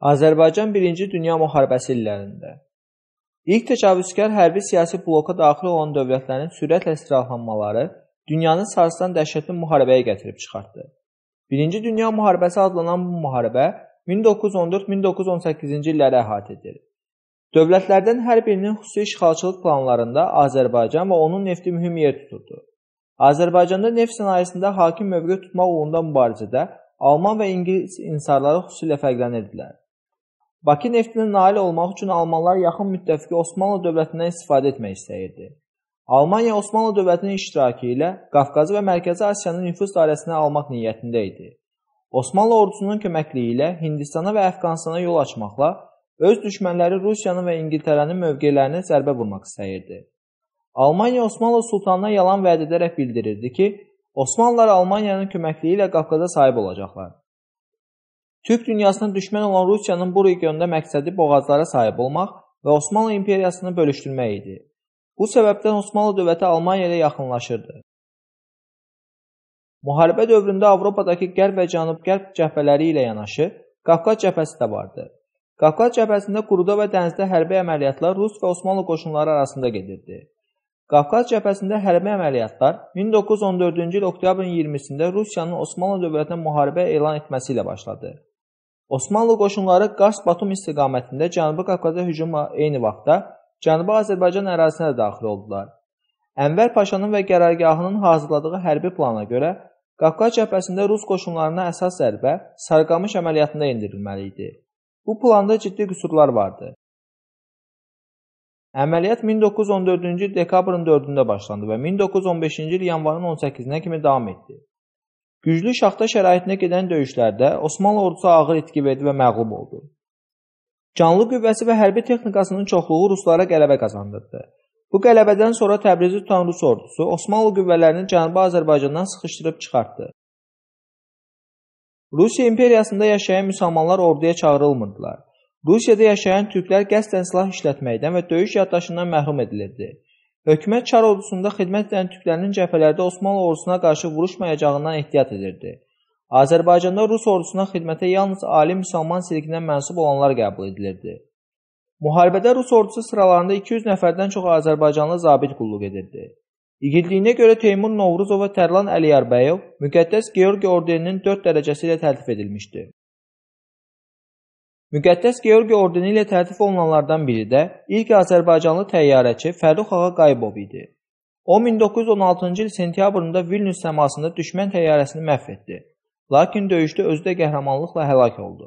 Azərbaycan 1-ci Dünya müharibəsi illərində İlk təcavüzkar hərbi siyasi bloka daxil olan dövlətlərin sürətlə silahlanmaları dünyanı sarsıdan dəhşətli müharibəyə gətirib çıxartdı. 1-ci Dünya müharibəsi adlanan bu müharibə 1914-1918-ci illəri əhatə edir. Dövlətlərdən hər birinin xüsusi işğalçılıq planlarında Azərbaycan və onun nefti mühüm yer tuturdu. Azərbaycanda neft sənayesində hakim mövqe tutmaq uğrunda mübarizədə Alman və İngilis insarları xüsusilə fərqlənirdilər. Bakı neftinə nail olmaq üçün Almanlar yaxın müttəfiqi Osmanlı dövlətindən istifadə etmək istəyirdi. Almaniya Osmanlı dövlətinin iştirakı ilə Qafqazı və Mərkəzi Asiyanın nüfuz dairəsinə almaq niyyətində idi. Osmanlı ordusunun köməkliyi ilə Hindistana və Əfqanistana yol açmaqla öz düşmənləri Rusiyanın və İngiltərənin mövqelərinə zərbə vurmaq istəyirdi. Almaniya Osmanlı sultanına yalan vəd edərək bildirirdi ki, Osmanlılar Almaniyanın köməkliyi ilə Qafqaza sahib olacaqlar. Türk dünyasına düşmən olan Rusiyanın bu regionda məqsədi boğazlara sahib olmaq və Osmanlı imperiyasını bölüşdürmək idi. Bu səbəbdən Osmanlı dövləti Almaniya ilə yaxınlaşırdı. Müharibə dövründə Avropadakı qərb və cənub-qərb cəbhələri ilə yanaşı Qafqaz cəbhəsi də vardı. Qafqaz cəbhəsində quruda və dənizdə hərbi əməliyyatlar Rus və Osmanlı qoşunları arasında gedirdi. Qafqaz cəbhəsində hərbi əməliyyatlar 1914-cü il oktyabrın 20-sində Rusiyanın Osmanlı dövlətinə müharibə elan etməsi ilə başladı. Osmanlı qoşunları Qars-Batum istiqamətində Cənubi Qafqaza hücumla eyni vaxtda Cənubi Azərbaycan ərazisinə də daxil oldular. Ənvər Paşanın və qərargahının hazırladığı hərbi plana görə Qafqaz cəbhəsində Rus qoşunlarına əsas zərbə Sarıqamış əməliyyatında endirilməli idi. Bu planda ciddi qüsurlar vardı. Əməliyyat 1914-cü il dekabrın 4-də başlandı və 1915-ci il yanvarın 18-nə kimi davam etdi. Güclü şaxta şəraitində gedən döyüşlərdə Osmanlı ordusu ağır itki verdi və məğlub oldu. Canlı qüvvəsi və hərbi texnikasının çoxluğu ruslara qələbə qazandırdı. Bu qələbədən sonra Təbrizi tutan Rus ordusu Osmanlı qüvvələrini Cənubi Azərbaycandan sıxışdırıb çıxartdı. Rusiya imperiyasında yaşayan müsəlmanlar orduya çağırılmırdılar. Rusiyada yaşayan türklər qəsdən silah işlətməkdən və döyüş yaddaşından məhrum edilirdi. Hökumət Çar ordusunda xidmət edən türklərinin cəbhələrdə Osmanlı ordusuna qarşı vuruşmayacağından ehtiyat edirdi. Azərbaycanda Rus ordusuna xidmətə yalnız ali müsəlman silkindən mənsub olanlar qəbul edilirdi. Müharibədə Rus ordusu sıralarında 200 nəfərdən çox Azərbaycanlı zabit qulluq edirdi. İgidliyinə görə Teymur Novruzov və Tərlan Əliyarbəyov Müqəddəs Georgi ordeninin 4 dərəcəsi ilə təltif edilmişdi. Müqəddəs Georgi ordeni ilə təltif olunanlardan biri də ilk Azərbaycanlı təyyarəçi Fərrux Ağa Qayıbov idi. O, 1916-cı il sentyabrında Vilnius səmasında düşmən təyyarəsini məhv etdi. Lakin döyüşdə özü də qəhrəmanlıqla həlak oldu.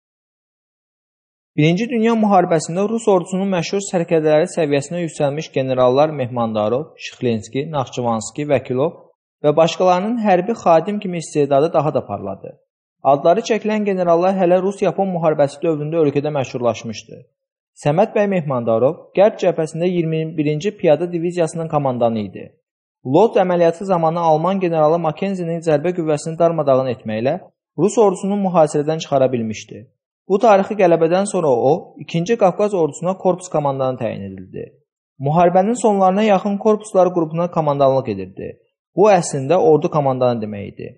1-ci Dünya müharibəsində Rus ordusunun məşhur sərkərdələri səviyyəsinə yüksəlmiş generallar Mehmandarov, Şıxlinski, Naxçıvanski, Vəkilov və başqalarının hərbi xadim kimi istedadı daha da parladı. Adları çəkilən generallar hələ Rus-Yapon müharibəsi dövründə ölkədə məşhurlaşmışdı. Səməd bəy Mehmandarov Qərb cəbhəsində 21-ci Piyada diviziyasının komandanı idi. Lodz əməliyyatı zamanı Alman generalı Mackenzinin zərbə qüvvəsini darmadağın etməklə Rus ordusunu mühasirədən çıxara bilmişdi. Bu tarixi qələbədən sonra o, 2-ci Qafqaz ordusuna korpus komandanı təyin edildi. Müharibənin sonlarına yaxın korpuslar qrupuna komandanlıq edirdi. Bu əslində ordu komandanı demək idi.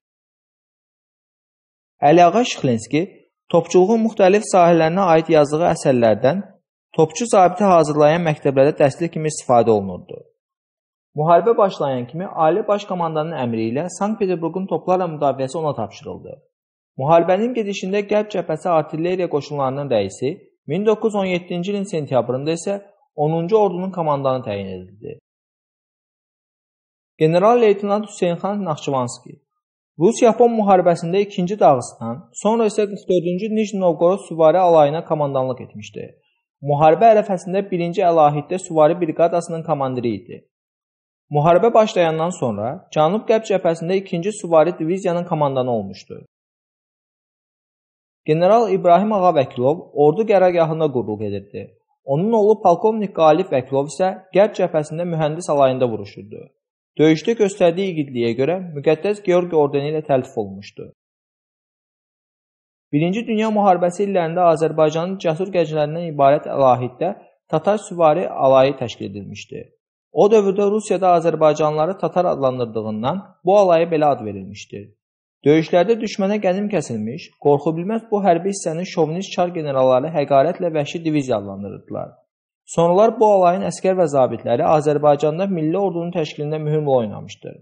Əliağa Şıxlinski topçuluğun müxtəlif sahələrinə aid yazdığı əsərlərdən topçu zabiti hazırlayan məktəblərdə dərslik kimi istifadə olunurdu. Müharibə başlayan kimi Ali Baş Komandanın əmri ilə Sankt-Peterburqun toplarla müdafiəsi ona tapşırıldı. Müharibənin gedişində Qərb cəbhəsi artilleriya qoşunlarının rəisi 1917-ci ilin sentyabrında isə 10-cu ordunun komandanı təyin edildi. General-leytenant Hüseynxan Naxçıvanski Rus-Yapon müharibəsində 2-ci Dağıstan, sonra isə 44-cü Nijni Novqorod süvari alayına komandanlıq etmişdi. Müharibə ərəfəsində 1-ci Əlahiddə süvari briqadasının komandiri idi. Müharibə başlayandan sonra Cənub-Qərb cəbhəsində 2-ci süvari diviziyanın komandanı olmuşdu. General İbrahim Ağa Vəkilov ordu qərargahında qulluq edirdi. Onun oğlu polkovnik Qalib Vəkilov isə Qərb cəbhəsində mühəndis alayında vuruşurdu. Döyüşdə göstərdiyi igidliyə görə Müqəddəs Georgi ordeni ilə təltif olunmuşdu. 1-ci Dünya müharibəsi illərində Azərbaycanın cəsur gənclərindən ibarət Əlahiddə Tatar süvari alayı təşkil edilmişdi. O dövrdə Rusiyada Azərbaycanlıları Tatar adlandırdığından bu alaya belə ad verilmişdir. Döyüşlərdə düşmənə qənim kəsilmiş, qorxu bilməz bu hərbi hissənin şovinist çar generalları həqarətlə vəhşi diviziya adlandırırdılar. Sonralar bu alayın əskər və zabitləri Azərbaycanda milli ordunun təşkilində mühüm rol oynamışdır.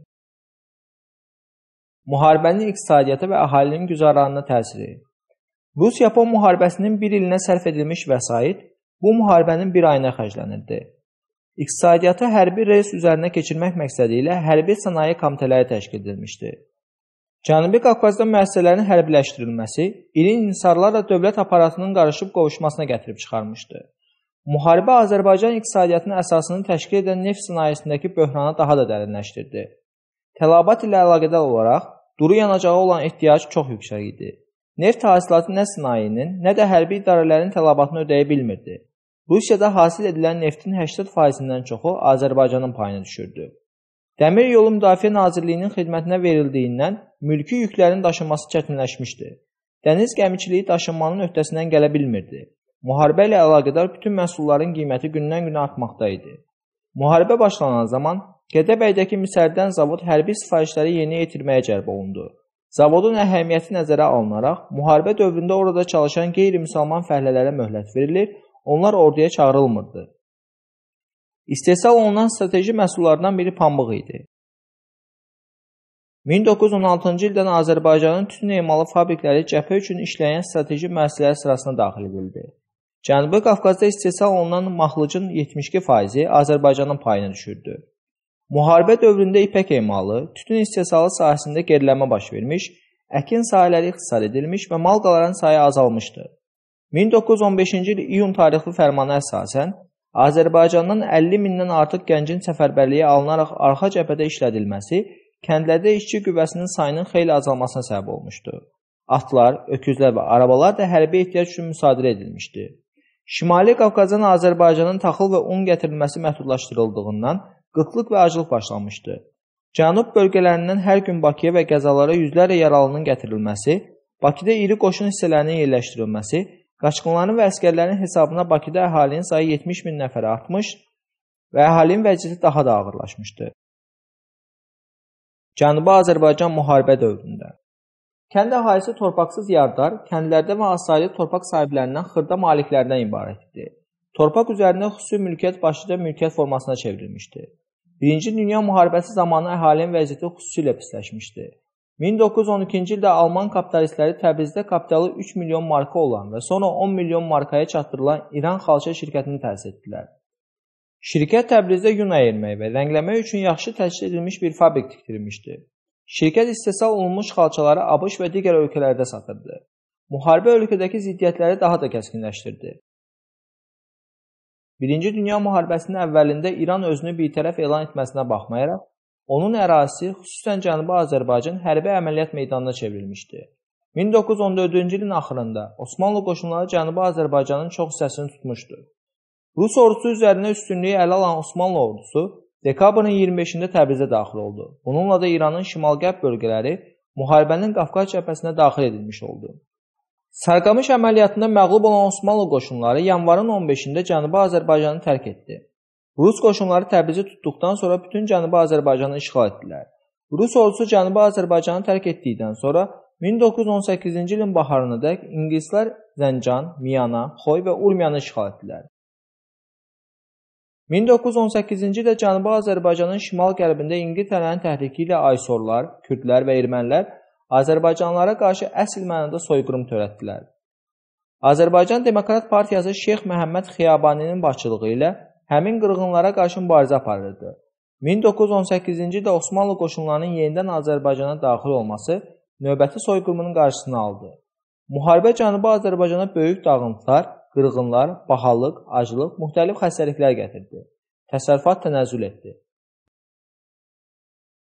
Müharibənin iqtisadiyyata və əhalinin güzəranına təsiri. Rus-Yapon müharibəsinin bir ilinə sərf edilmiş vəsait bu müharibənin bir ayına xərclənirdi. İqtisadiyyatı hərbi rels üzərinə keçirmək məqsədi ilə hərbi sənaye komitələri təşkil edilmişdi. Cənubi Qafqazda müəssisələrin hərbiləşdirilməsi iri inhisarlarla dövlət aparatının qarışıb qovuşmasına gətirib çıxarmışdı. Müharibə Azərbaycan iqtisadiyyatının əsasını təşkil edən neft sənayesindəki böhranı daha da dərinləşdirdi. Tələbat ilə əlaqədar olaraq duru yanacağa olan ehtiyac çox yüksək idi. Neft hasilatı nə sənayenin, nə də hərbi idarələrin tələbatını ödəyə bilmirdi. Rusiyada hasil edilən neftin 80%-dən çoxu Azərbaycanın payına düşürdü. Dəmir yolu Müdafiə Nazirliyinin xidmətinə verildiyindən mülki yüklərin daşınması çətinləşmişdi. Dəniz gəmiçiliyi daşınmanın öhdəsindən gələ bilmirdi. Müharibə ilə əlaqədar bütün məhsulların qiyməti gündən-günə artmaqda idi. Müharibə başlanan zaman Gədəbəydəki Misərdən zavod hərbi sifarişləri yerinə yetirməyə cəlb olundu. Zavodun əhəmiyyəti nəzərə alınaraq, müharibə dövründə orada çalışan qeyri-müsəlman fəhlələrə möhlət verilir, onlar orduya çağırılmırdı. İstehsal olunan strateji məhsullardan biri pambıq idi. 1916-cı ildən Azərbaycanın tütün emalı fabrikləri cəbhə üçün işləyən strateji müəssisələr sırasına daxil edildi. Cənubi Qafqazda istehsal olunan mahlıcın 72%-i Azərbaycanın payına düşürdü. Müharibə dövründə ipək emalı, tütün istehsalı sahəsində gerilənmə baş vermiş, əkin sahələri ixtisar edilmiş və malqaların sayı azalmışdı. 1915-ci il iyun tarixli fərmana əsasən, Azərbaycandan 50 mindən artıq gəncin səfərbərliyə alınaraq arxa cəbhədə işlədilməsi, kəndlərdə işçi qüvvəsinin sayının xeyli azalmasına səbəb olmuşdu. Atlar, öküzlər və arabalar da hərbi ehtiyac üçün müsadirə edilmişdi. Şimali Qafqazdan Azərbaycanın taxıl və un gətirilməsi məhdudlaşdırıldığından qıtlıq və aclıq başlamışdı. Cənub bölgələrindən hər gün Bakıya və Qəzalara yüzlərlə yaralının gətirilməsi, Bakıda iri qoşun hissələrinin yerləşdirilməsi, qaçqınların və əskərlərin hesabına Bakıda əhalinin sayı 70 min nəfərə artmış və əhalinin vəziyyəti daha da ağırlaşmışdı. Cənubi Azərbaycan müharibə dövründə kənd əhalisi torpaqsız yardar, kəndlərdə və asaylı torpaq sahiblərindən xırda maliklərdən ibarət idi. Torpaq üzərində xüsusi mülkiyyət başlıca mülkiyyət formasına çevrilmişdi. Birinci Dünya müharibəsi zamanı əhalinin vəziyyəti xüsusilə pisləşmişdi. 1912-ci ildə Alman kapitalistləri Təbrizdə kapitalı 3 milyon marka olan və sonra 10 milyon markaya çatdırılan İran xalça şirkətini təsis etdilər. Şirkət Təbrizdə yun əyirmək və rəngləmək üçün yaxşı təşkil edilmiş bir fabrik tikdirmişdi. Şirkət istehsal olunmuş xalçaları ABŞ və digər ölkələrdə satırdı. Müharibə ölkədəki ziddiyyətləri daha da kəskinləşdirdi. Birinci Dünya müharibəsinin əvvəlində İran özünü birtərəf elan etməsinə baxmayaraq, onun ərazisi, xüsusən Cənubi Azərbaycan hərbi əməliyyat meydanına çevrilmişdi. 1914-cü ilin axırında Osmanlı qoşunları Cənubi Azərbaycanın çox hissəsini tutmuşdu. Rus ordusu üzərinə üstünlüyü ələ alan Osmanlı ordusu dekabrın 25-də Təbrizə daxil oldu. Bununla da İranın şimal-qərb bölgələri müharibənin Qafqaz cəbhəsinə daxil edilmiş oldu. Sarıqamış əməliyyatında məğlub olan Osmanlı qoşunları yanvarın 15-də Cənubi Azərbaycanı tərk etdi. Rus qoşunları Təbrizi tutduqdan sonra bütün Cənubi Azərbaycanı işğal etdilər. Rus ordusu Cənubi Azərbaycanı tərk etdikdən sonra 1918-ci ilin baharınadək ingilislər Zəncan, Miyana, Xoy və Urmiyanı işğal etdilər. 1918-ci ildə Cənubi Azərbaycanın şimal-qərbində İngiltərənin təhriki ilə Aysorlar, Kürdlər və Ermənilər Azərbaycanlılara qarşı əsl mənada soyqırım törətdilər. Azərbaycan Demokrat Partiyası Şeyx Məhəmməd Xiyabaninin başçılığı ilə həmin qırğınlara qarşı mübarizə aparırdı. 1918-ci ildə Osmanlı qoşunlarının yenidən Azərbaycana daxil olması növbəti soyqırımının qarşısını aldı. Müharibə Cənubi Azərbaycana böyük dağıntılar, qırğınlar, bahalıq, aclıq, müxtəlif xəstəliklər gətirdi. Təsərrüfat tənəzzül etdi.